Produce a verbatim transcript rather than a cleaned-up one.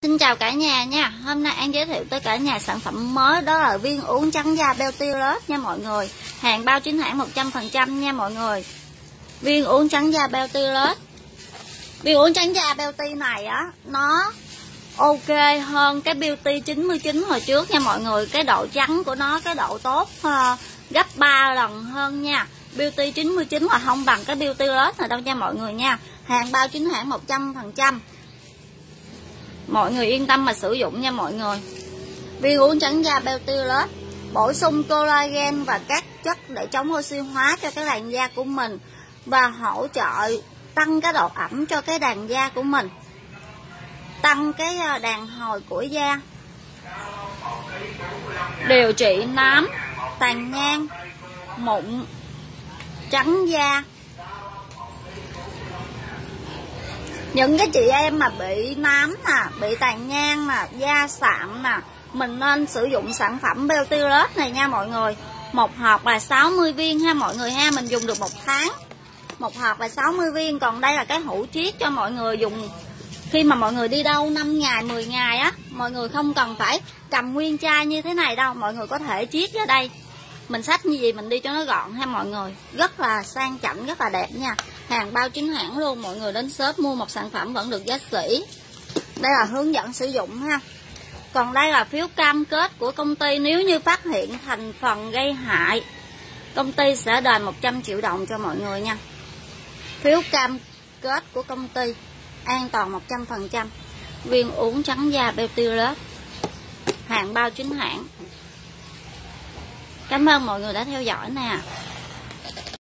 Xin chào cả nhà nha. Hôm nay An giới thiệu tới cả nhà sản phẩm mới, đó là viên uống trắng da Beautylus nha mọi người. Hàng bao chính hãng một trăm phần trăm nha mọi người. Viên uống trắng da Beautylus. Viên uống trắng da Beauty này á, nó ok hơn cái Beauty chín mươi chín hồi trước nha mọi người. Cái độ trắng của nó, cái độ tốt uh, gấp ba lần hơn nha. Beauty chín mươi chín là không bằng cái Beautylus này đâu nha mọi người nha. Hàng bao chính hãng một trăm phần trăm. Mọi người yên tâm mà sử dụng nha mọi người. Viên uống trắng da Beautylus bổ sung collagen và các chất để chống oxy hóa cho cái làn da của mình, và hỗ trợ tăng cái độ ẩm cho cái làn da của mình, tăng cái đàn hồi của da, điều trị nám, tàn nhang, mụn, trắng da. Những cái chị em mà bị nám nè, bị tàn nhang nè, da sạm nè, mình nên sử dụng sản phẩm Beautylus này nha mọi người. Một hộp là sáu mươi viên ha mọi người ha, mình dùng được một tháng. Một hộp là sáu mươi viên, còn đây là cái hũ chiết cho mọi người dùng khi mà mọi người đi đâu năm ngày, mười ngày á, mọi người không cần phải cầm nguyên chai như thế này đâu, mọi người có thể chiết ra đây. Mình xách như gì mình đi cho nó gọn ha mọi người. Rất là sang chảnh, rất là đẹp nha. Hàng bao chính hãng luôn, mọi người đến shop mua một sản phẩm vẫn được giá sỉ. Đây là hướng dẫn sử dụng ha. Còn đây là phiếu cam kết của công ty, nếu như phát hiện thành phần gây hại, công ty sẽ đền một trăm triệu đồng cho mọi người nha. Phiếu cam kết của công ty, an toàn một trăm phần trăm. Viên uống trắng da Beautylus, hàng bao chính hãng. Cảm ơn mọi người đã theo dõi nè.